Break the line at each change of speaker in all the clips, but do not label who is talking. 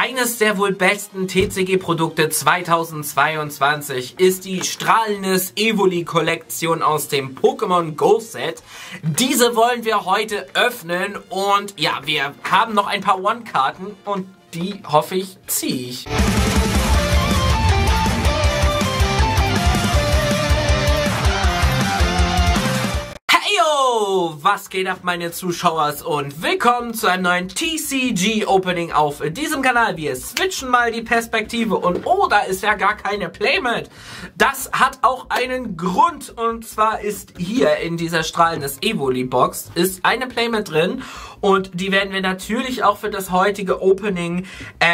Eines der wohl besten TCG-Produkte 2022 ist die Strahlendes Evoli-Kollektion aus dem Pokémon Go Set. Diese wollen wir heute öffnen und ja, wir haben noch ein paar One-Karten und die, hoffe ich, ziehe ich. Was geht ab, meine Zuschauer, und willkommen zu einem neuen TCG Opening auf diesem Kanal. Wir switchen mal die Perspektive und oh, da ist ja gar keine Playmat. Das hat auch einen Grund, und zwar ist hier in dieser Strahlendes Evoli Box ist eine Playmat drin und die werden wir natürlich auch für das heutige Opening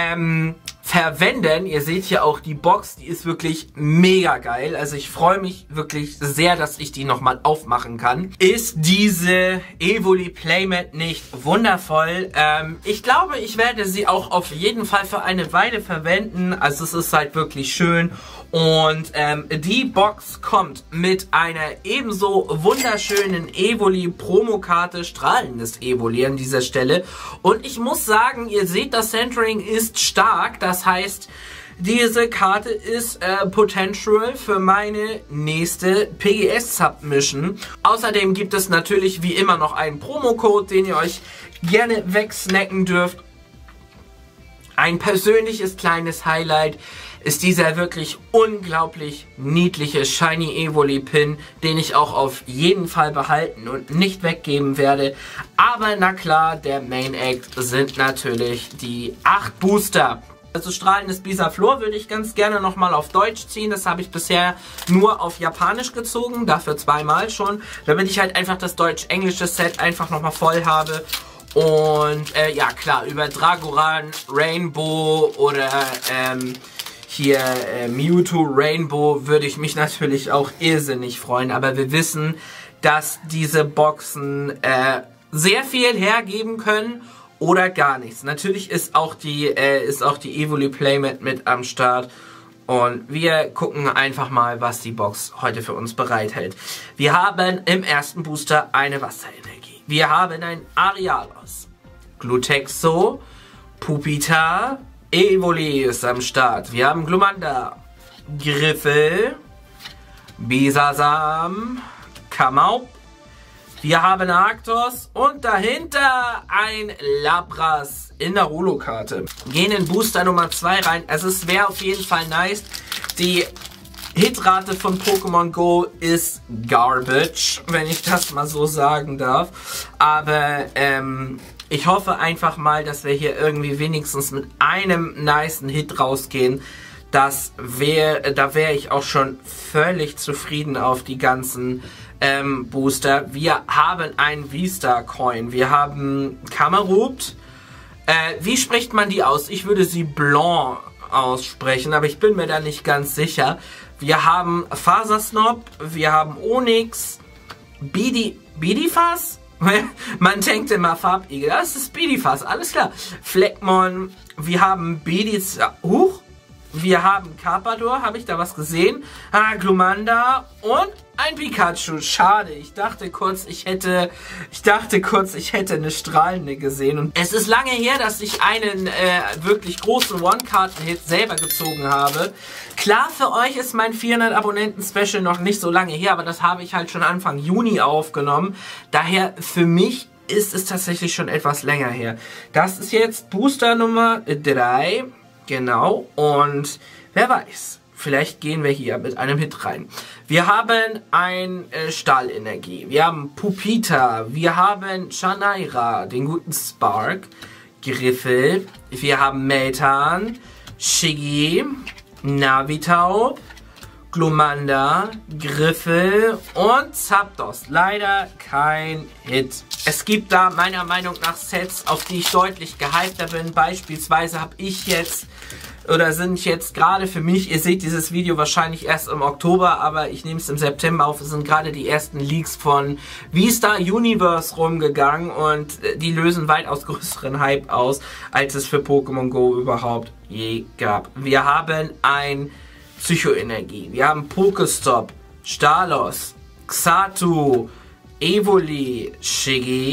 verwenden. Ihr seht hier auch die Box, die ist wirklich mega geil. Also ich freue mich wirklich sehr, dass ich die nochmal aufmachen kann. Ist diese Evoli Playmat nicht wundervoll? Ich glaube, ich werde sie auch auf jeden Fall für eine Weile verwenden. Also es ist halt wirklich schön. Und die Box kommt mit einer ebenso wunderschönen Evoli Promokarte, Strahlendes Evoli an dieser Stelle. Und ich muss sagen, ihr seht, das Centering ist stark. Das heißt, diese Karte ist Potential für meine nächste PGS-Submission. Außerdem gibt es natürlich wie immer noch einen Promocode, den ihr euch gerne wegsnacken dürft. Ein persönliches kleines Highlight ist dieser wirklich unglaublich niedliche Shiny Evoli Pin, den ich auch auf jeden Fall behalten und nicht weggeben werde. Aber na klar, der Main Act sind natürlich die 8 Booster. Also Strahlendes Bisaflor würde ich ganz gerne nochmal auf Deutsch ziehen. Das habe ich bisher nur auf Japanisch gezogen, dafür zweimal schon, damit ich halt einfach das deutsch-englische Set einfach nochmal voll habe. Und ja klar, über Dragoran, Rainbow oder hier Mewtwo Rainbow würde ich mich natürlich auch irrsinnig freuen. Aber wir wissen, dass diese Boxen sehr viel hergeben können oder gar nichts. Natürlich ist auch die Evoli Playmat mit am Start. Und wir gucken einfach mal, was die Box heute für uns bereithält. Wir haben im ersten Booster eine Wasserenergie. Wir haben ein Arialos, Glutexo, Pupita, Evoli ist am Start. Wir haben Glumanda, Griffel, Bisasam, Kamaup. Wir haben Arctos und dahinter ein Lapras in der Holo-Karte. Gehen in Booster Nummer 2 rein. Also es wäre auf jeden Fall nice. Die Hitrate von Pokémon Go ist Garbage, wenn ich das mal so sagen darf. Aber ich hoffe einfach mal, dass wir hier irgendwie wenigstens mit einem nicen Hit rausgehen. Da wäre ich auch schon völlig zufrieden auf die ganzen Booster. Wir haben einen V-Star Coin. Wir haben Camerupt. Wie spricht man die aus? Ich würde sie Blanc aussprechen, aber ich bin mir da nicht ganz sicher. Wir haben Fasersnob. Wir haben Onyx. Bidifas? Man denkt immer Farbigel. Das ist Bidifas, alles klar. Fleckmon. Wir haben wir haben Carpador, habe ich da was gesehen? Glumanda und ein Pikachu. Schade, ich dachte kurz, ich hätte eine strahlende gesehen. Und es ist lange her, dass ich einen wirklich großen One-Karten-Hit selber gezogen habe. Klar, für euch ist mein 400 Abonnenten-Special noch nicht so lange her, aber das habe ich halt schon Anfang Juni aufgenommen. Daher für mich ist es tatsächlich schon etwas länger her. Das ist jetzt Booster Nummer 3. Genau, und wer weiß, vielleicht gehen wir hier mit einem Hit rein. Wir haben ein Stahlenergie, wir haben Pupita, wir haben Shanaira, den guten Spark, Griffel, wir haben Meltan, Shiggy, Navitaub, Glumanda, Griffel und Zapdos. Leider kein Hit. Es gibt da meiner Meinung nach Sets, auf die ich deutlich gehypter bin. Beispielsweise habe ich jetzt, oder sind jetzt gerade für mich, ihr seht dieses Video wahrscheinlich erst im Oktober, aber ich nehme es im September auf, es sind gerade die ersten Leaks von V-Star Universe rumgegangen und die lösen weitaus größeren Hype aus, als es für Pokémon Go überhaupt je gab. Wir haben ein Psychoenergie. Wir haben Pokestop, Stalos, Xatu, Evoli, Shiggy,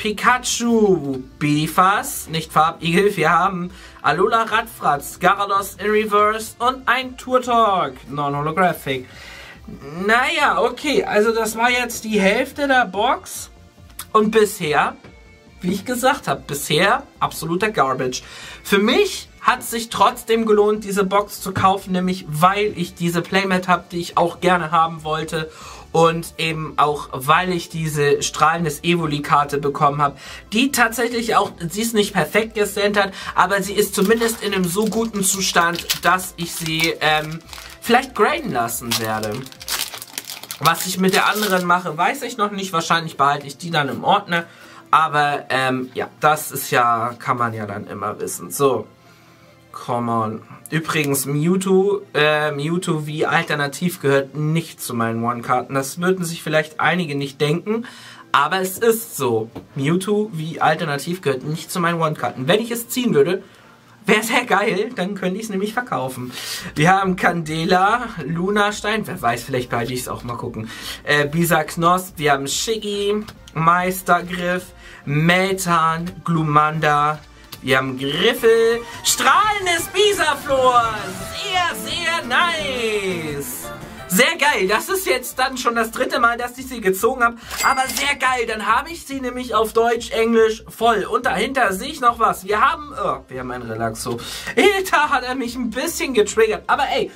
Pikachu, Bifas, nicht Farbigel. Wir haben Alola Radfratz, Gyarados in Reverse und ein Turtok, Non-Holographic. Naja, okay, also das war jetzt die Hälfte der Box. Und bisher, wie ich gesagt habe, bisher absoluter Garbage. Für mich hat es sich trotzdem gelohnt, diese Box zu kaufen, nämlich weil ich diese Playmat habe, die ich auch gerne haben wollte. Und eben auch, weil ich diese strahlendes Evoli-Karte bekommen habe, die tatsächlich auch, sie ist nicht perfekt gecentert, aber sie ist zumindest in einem so guten Zustand, dass ich sie vielleicht graden lassen werde. Was ich mit der anderen mache, weiß ich noch nicht. Wahrscheinlich behalte ich die dann im Ordner. Aber ja, das ist ja, kann man ja dann immer wissen. So, come on. Übrigens, Mewtwo wie alternativ gehört nicht zu meinen One-Karten. Das würden sich vielleicht einige nicht denken, aber es ist so. Mewtwo wie alternativ gehört nicht zu meinen One-Karten. Wenn ich es ziehen würde, wäre sehr geil, dann könnte ich es nämlich verkaufen. Wir haben Candela, Lunastein, wer weiß, vielleicht behalte ich es auch mal gucken. Bisaknosp, wir haben Shiggy, Meistergriff, Meltan, Glumanda, wir haben Griffel, strahlendes Bisaflor, sehr, sehr nice. Sehr geil, das ist jetzt dann schon das dritte Mal, dass ich sie gezogen habe, aber sehr geil, dann habe ich sie nämlich auf Deutsch, Englisch voll. Und dahinter sehe ich noch was, wir haben ein Relaxo. Da hat er mich ein bisschen getriggert, aber ey,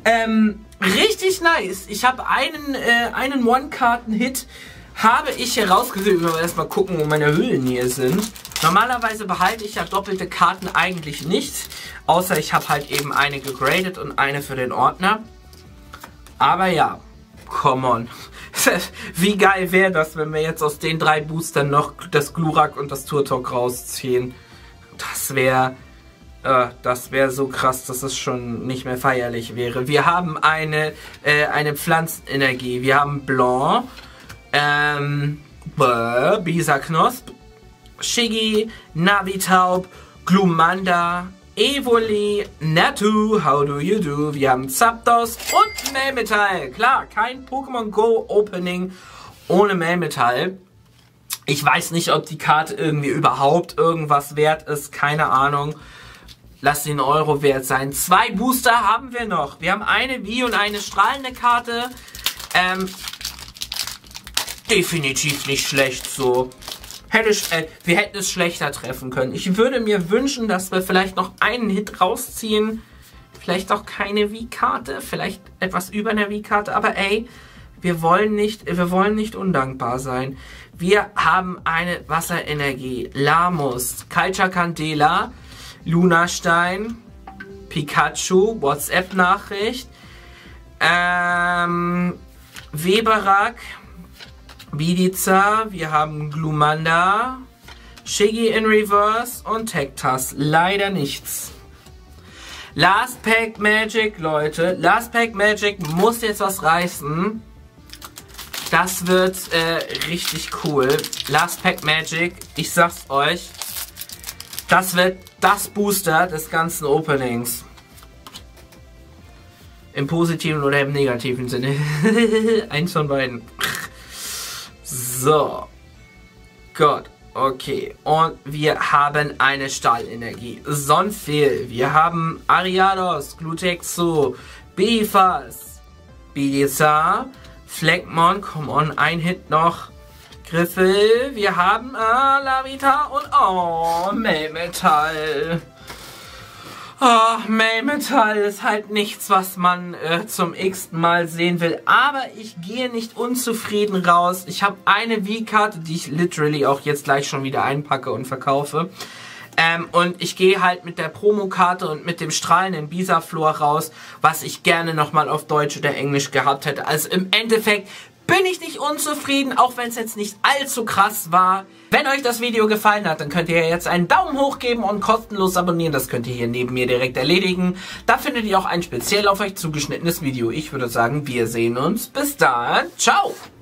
richtig nice. Ich habe einen One-Karten-Hit, habe ich herausgesucht. Wir erstmal gucken, wo meine Hüllen hier sind. Normalerweise behalte ich ja doppelte Karten eigentlich nicht, außer ich habe halt eben eine gegradet und eine für den Ordner. Aber ja, come on. Wie geil wäre das, wenn wir jetzt aus den 3 Boostern noch das Glurak und das Turtok rausziehen. Das wäre so krass, dass es schon nicht mehr feierlich wäre. Wir haben eine Pflanzenenergie. Wir haben Blanc, Bisaknosp, Shiggy, Navitaub, Glumanda, Evoli, Natu, How Do You Do, wir haben Zapdos und Melmetal. Klar, kein Pokémon Go Opening ohne Melmetal. Ich weiß nicht, ob die Karte irgendwie überhaupt irgendwas wert ist, keine Ahnung. Lass sie einen Euro wert sein. 2 Booster haben wir noch. Wir haben eine Wie- und eine strahlende Karte. Definitiv nicht schlecht so. Wir hätten es schlechter treffen können. Ich würde mir wünschen, dass wir vielleicht noch einen Hit rausziehen. Vielleicht auch keine Wii-Karte. Vielleicht etwas über einer Wii-Karte. Aber ey, wir wollen nicht undankbar sein. Wir haben eine Wasserenergie. Lamus, Culture Candela, Lunastein, Pikachu, WhatsApp-Nachricht, Weberak, Bidiza, wir haben Glumanda, Shiggy in Reverse und Tektas. Leider nichts. Last Pack Magic, Leute. Last Pack Magic muss jetzt was reißen. Das wird richtig cool. Last Pack Magic, ich sag's euch. Das wird das Booster des ganzen Openings. Im positiven oder im negativen Sinne. Eins von beiden. So. Gut. Okay. Und wir haben eine Stahlenergie. Sonfil. Wir haben Ariados, Glutexo, Bifas, Bidiza, Fleckmon. Come on. Ein Hit noch. Griffel. Wir haben Lavita und Melmetal. Melmetal ist halt nichts, was man zum x-ten Mal sehen will. Aber ich gehe nicht unzufrieden raus. Ich habe eine Wii-Karte, die ich literally auch jetzt gleich schon wieder einpacke und verkaufe. Und ich gehe halt mit der Promokarte und mit dem strahlenden Bisaflor raus, was ich gerne nochmal auf Deutsch oder Englisch gehabt hätte. Also im Endeffekt bin ich nicht unzufrieden, auch wenn es jetzt nicht allzu krass war. Wenn euch das Video gefallen hat, dann könnt ihr jetzt einen Daumen hoch geben und kostenlos abonnieren. Das könnt ihr hier neben mir direkt erledigen. Da findet ihr auch ein speziell auf euch zugeschnittenes Video. Ich würde sagen, wir sehen uns. Bis dann. Ciao.